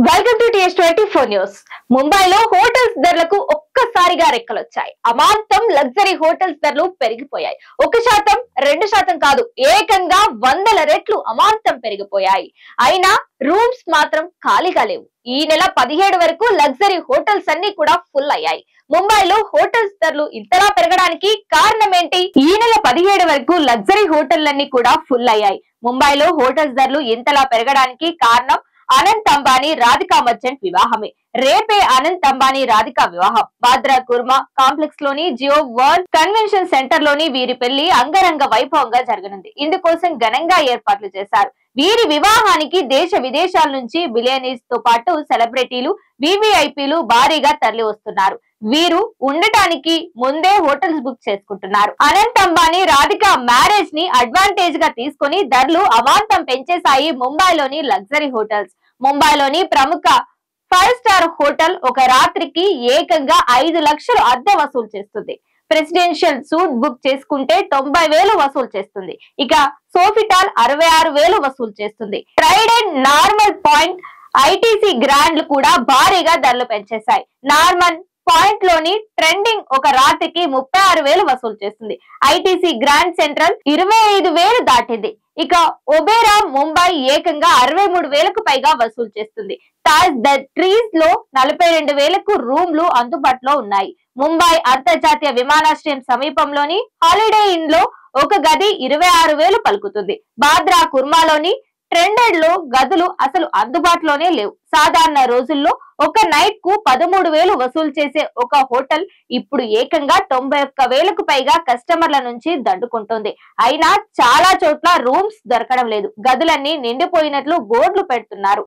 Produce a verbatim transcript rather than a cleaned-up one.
Welcome to TS twenty four news. ముంబైలో hotels ధరలకు ఒక్కసారిగా రెక్కలొచ్చాయి. అమాంతం లగ్జరీ హోటల్స్ ధరలు పెరిగిపోయాయి. ఒక శాతం రెండు శాతం కాదు, ఏకంగా వందల రెట్లు అమాంతం పెరిగిపోయాయి. అయినా రూమ్స్ మాత్రం ఖాళీగా లేవు. ఈ నెల పదిహేడు వరకు లగ్జరీ హోటల్స్ అన్ని కూడా ఫుల్ అయ్యాయి. ముంబైలో హోటల్స్ ధరలు ఇంతలా పెరగడానికి కారణం ఏంటి? ఈ నెల పదిహేడు వరకు లగ్జరీ హోటళ్లన్నీ కూడా ఫుల్ అయ్యాయి. ముంబైలో హోటల్స్ ధరలు ఇంతలా పెరగడానికి కారణం అనంత్ అంబానీ రాధికా మర్చెంట్ వివాహమే. రేపే అనంత్ అంబానీ రాధికా వివాహం బాంద్రా కుర్మా కాంప్లెక్స్ లోని జియో వరల్డ్ కన్వెన్షన్ సెంటర్ లోని వీరి పెళ్లి అంగరంగ వైభవంగా జరగనుంది. ఇందుకోసం ఘనంగా ఏర్పాట్లు చేశారు. వీరి వివాహానికి దేశ విదేశాల నుంచి బిలియనీర్స్ తో పాటు సెలబ్రిటీలు, వివిఐపీలు భారీగా తరలి వస్తున్నారు. వీరు ఉండటానికి ముందే హోటల్స్ బుక్ చేసుకుంటున్నారు. అనంత్ అంబానీ రాధిక మ్యారేజ్ ని అడ్వాంటేజ్ గా తీసుకుని ధరలు అమాంతం పెంచేశాయి ముంబైలోని లగ్జరీ హోటల్స్. ముంబైలోని ప్రముఖ ఫైవ్ స్టార్ హోటల్ ఒక రాత్రికి ఏకంగా ఐదు లక్షలు అద్దె వసూలు చేస్తుంది. ప్రెసిడెన్షియల్ సూట్ బుక్ చేసుకుంటే తొంభై వేలు వసూలు చేస్తుంది. ఇక సోఫిటాల్ అరవై ఆరు వేలు వసూలు చేస్తుంది. ట్రైడెంట్, నార్మల్ పాయింట్, ఐటీసీ గ్రాండ్లు కూడా భారీగా ధరలు పెంచేశాయి. నార్మల్ పాయింట్ లోని ట్రెండింగ్ ఒక రాత్రికి ముప్పై ఆరు వేలు వసూలు చేస్తుంది. ఐటీసీ గ్రాండ్ సెంట్రల్ ఇరవై ఐదు వేలు దాటింది. ఇక ఒబేరా ముంబై ఏకంగా అరవై మూడు వేలకు పైగా వసూలు చేస్తుంది. తాజ్ ద ట్రీస్ లో నలభై రెండు వేలకు రూమ్లు అందుబాటులో ఉన్నాయి. ముంబై అంతర్జాతీయ విమానాశ్రయం సమీపంలోని హాలిడే ఇన్ లో ఒక గది ఇరవై ఆరు వేలు పలుకుతుంది. బాంద్రా కుర్మాలోని ట్రెండెడ్ లో గదులు అసలు అందుబాటులోనే లేవు. సాధారణ రోజుల్లో ఒక నైట్ కు పదమూడు వేలు వసూలు చేసే ఒక హోటల్ ఇప్పుడు ఏకంగా తొంభై ఒక్క వేలకు పైగా కస్టమర్ల నుంచి దండుకుంటుంది. అయినా చాలా చోట్ల రూమ్స్ దొరకడం లేదు. గదులన్నీ నిండిపోయినట్లు బోర్డులు పెడుతున్నారు.